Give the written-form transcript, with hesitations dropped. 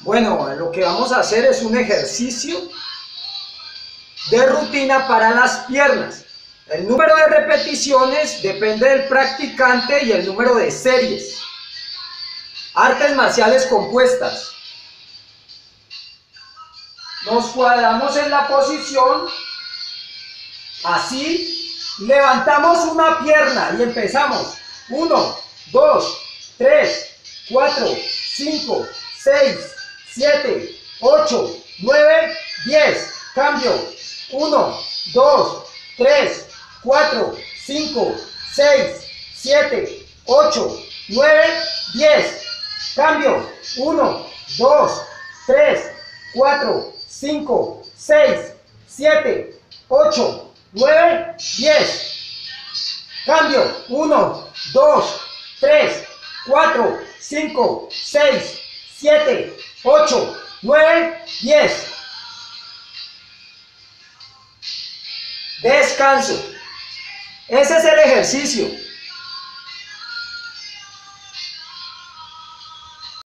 Bueno, lo que vamos a hacer es un ejercicio de rutina para las piernas. El número de repeticiones depende del practicante y el número de series. Artes marciales compuestas. Nos cuadramos en la posición, así, levantamos una pierna y empezamos. 1, 2, 3, 4, 5, 6, 7, 8, 9, 10. Cambio. 1, 2, 3, 4, 5, 6, 7, 8, 9, 10. Cambio. 1, 2, 3, 4, 5, 6, 7, 8, 9, 10. Cambio. 1, 2, 3, 4, 5, 6, 7, 8, 9, 10. Descanso. Ese es el ejercicio.